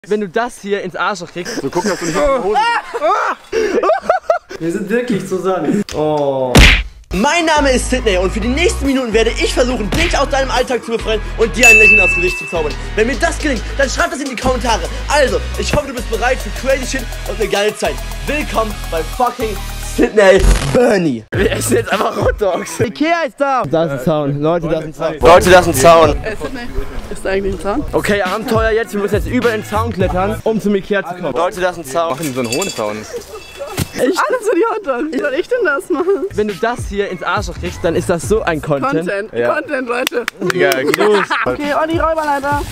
Wenn du das hier ins Arschloch kriegst, so guck, dass du nicht auf die Hose. Wir sind wirklich zusammen. oh. Mein Name ist Sydney und für die nächsten Minuten werde ich versuchen, dich aus deinem Alltag zu befreien und dir ein Lächeln aufs Gesicht zu zaubern. Wenn mir das gelingt, dann schreib das in die Kommentare. Also, ich hoffe, du bist bereit für crazy shit und eine geile Zeit. Willkommen bei fucking Sydney Bernie. Wir essen jetzt einfach Hot Dogs. Ikea ist da. Da ist ein Zaun. Leute, da ist ein Zaun. Leute, da ist ein Zaun. Sydney, ist da eigentlich ein Zaun? Okay, Abenteuer jetzt. Wir müssen jetzt über den Zaun klettern, um zum Ikea zu kommen. Leute, da ist ein Zaun. Machen so einen hohen Zaun. Alles für die Hotdogs. Wie soll ich denn das machen? Wenn du das hier ins Arschloch kriegst, dann ist das so ein Content. Ja. Content, Leute. Ja, los. Okay, Olli, Räuberleiter.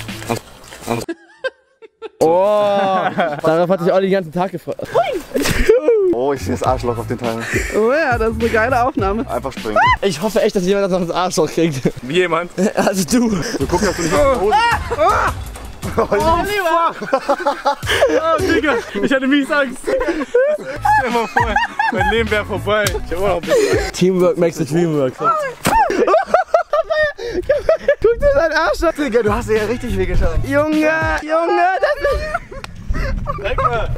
Oh, darauf hat sich Olli den ganzen Tag gefreut. Oh, ich sehe das Arschloch auf den Teilen. Oh ja, das ist eine geile Aufnahme. Einfach springen. Ich hoffe echt, dass jemand das noch ins Arschloch kriegt. Wie jemand? Also du. So guck, dass du nicht auf die Hose. Oh, lieber. Oh, Digga, ich hatte mies Angst. Stell mal vor, mein Leben wäre vorbei. Ich hab auch noch ein bisschen. Teamwork makes the dream work. Guck dir deinen Arsch an. Digga, du hast dir ja richtig wehgetan. Junge, das Zeig mal.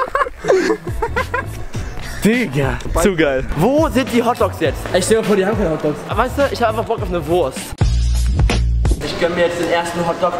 Digga, zu geil. Wo sind die Hotdogs jetzt? Ich stell mir vor, die haben keine Hotdogs. Weißt du, ich habe einfach Bock auf eine Wurst. Ich gönn mir jetzt den ersten Hotdog.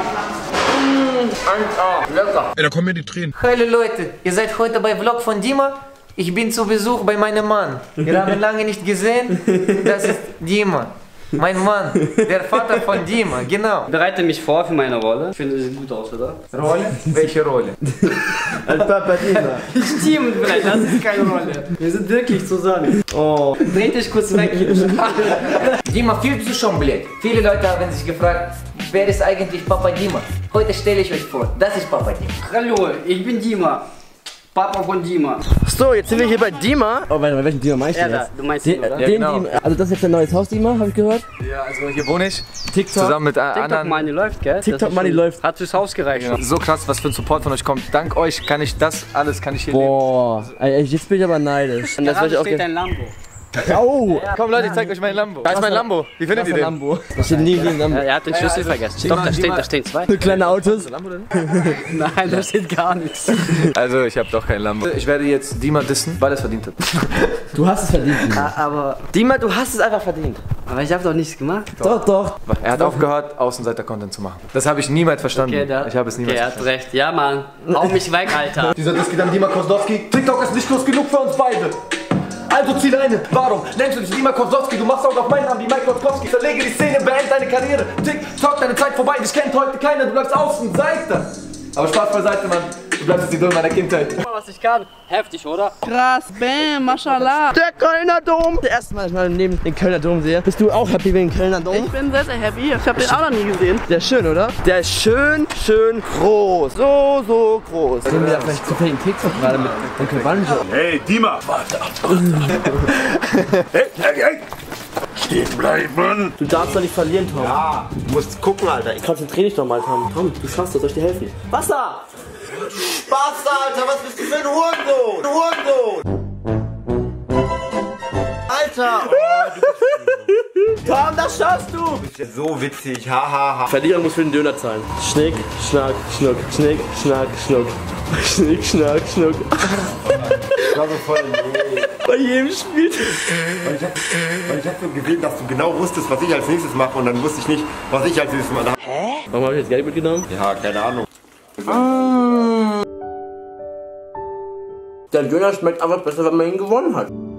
1A, lecker. Ey, da kommen mir die Tränen. Hallo Leute, ihr seid heute bei Vlog von Dima. Ich bin zu Besuch bei meinem Mann. Wir haben lange nicht gesehen. Das ist Dima. Mein Mann, der Vater von Dima, genau. Ich bereite mich vor für meine Rolle. Ich finde, sie sieht gut aus, oder? Rolle? Welche Rolle? Als Papa Dima. Stimmt, vielleicht, das ist keine Rolle. Wir sind wirklich zusammen. Oh. Dreht dich kurz weg. Dima, viel zu schon blöd. Viele Leute haben sich gefragt, wer ist eigentlich Papa Dima? Heute stelle ich euch vor, das ist Papa Dima. Hallo, ich bin Dima. Papa von Dima. So, jetzt sind wir hier bei Dima. Oh, warte mal, welchen Dima meinst du Ja, jetzt? du meinst den, oder? Den genau. Dima. Also das ist jetzt ein neues Haus, Dima, habe ich gehört. Ja, also hier wohne ich. TikTok. Zusammen mit TikTok anderen. Money läuft, gell? TikTok Money läuft. Hat fürs Haus gereicht. Ja. So krass, was für ein Support von euch kommt. Dank euch kann ich das alles, kann ich hier Boah, ey, jetzt bin ich aber neidisch. Und das Da will ich auch steht ein Lambo. Oh, leben. Komm Leute, ich zeig euch mein Lambo. Da ist mein Lambo. Wie findet ihr den? Lambo. Da steht nie ein Lambo. Er hat den Schlüssel vergessen. Doch, da stehen zwei. So kleine Autos. Nein, da steht gar nichts. Also, ich habe doch kein Lambo. Ich werde jetzt Dima dissen, weil er es verdient hat. Du hast es verdient, Dima. Aber Dima, du hast es einfach verdient. ich habe doch nichts gemacht. Doch, doch. Er hat aufgehört, Außenseiter-Content zu machen. Das habe ich niemals verstanden. Ich habe es niemals Er hat verstanden. recht. Ja, Mann. Hau mich weg, Alter. Dieser Diss geht an Dima Kozlowski. TikTok ist nicht groß genug für uns beide. Also zieh Leine. Warum nennst du dich Dima Kozlowski? Du machst auch auf meinen Namen wie Mike Kozlowski. Verlege die Szene, beende deine Karriere. TikTok, deine Zeit vorbei. Dich kennt heute keiner. Du bleibst Außenseiter. Aber Spaß beiseite, Mann. Du bleibst das Idol meiner Kindheit. Was ich kann. Heftig, oder? Krass, bam, mashallah. Der Kölner Dom. Das erste Mal, dass ich mal neben den Kölner Dom sehe. Bist du auch happy wegen Kölner Dom? Ich bin sehr, sehr happy. Ich habe den auch noch nie gesehen. Der ist schön, oder? Der ist schön, schön groß. So, so groß. Sind wir da vielleicht zufällig einen TikTok gerade mit Onkel Banjo? Hey, Dima! Hey, hey, hey! Stehen bleiben! Du darfst doch nicht verlieren, Tom. Ja, du musst gucken, Alter. Konzentrier dich doch mal, Tom. Tom, du schaffst das. Soll ich dir helfen? Wasser! Basta, Alter. Was bist du für ein Hurensohn? Alter. Tom, das schaffst du! Du bist ja so witzig. Ha, ha, ha. Verlierer muss für den Döner zahlen. Schnick, schnack, schnuck. Schnick, schnack, schnuck. Schnick, schnack, schnuck. Ich war so voll Bei jedem Spiel. Weil ich hab so gesehen, dass du genau wusstest, was ich als nächstes mache. Und dann wusste ich nicht, was ich als nächstes mache. Warum habe ich jetzt Geld mitgenommen? Ja, keine Ahnung. Der Döner schmeckt einfach besser, wenn man ihn gewonnen hat.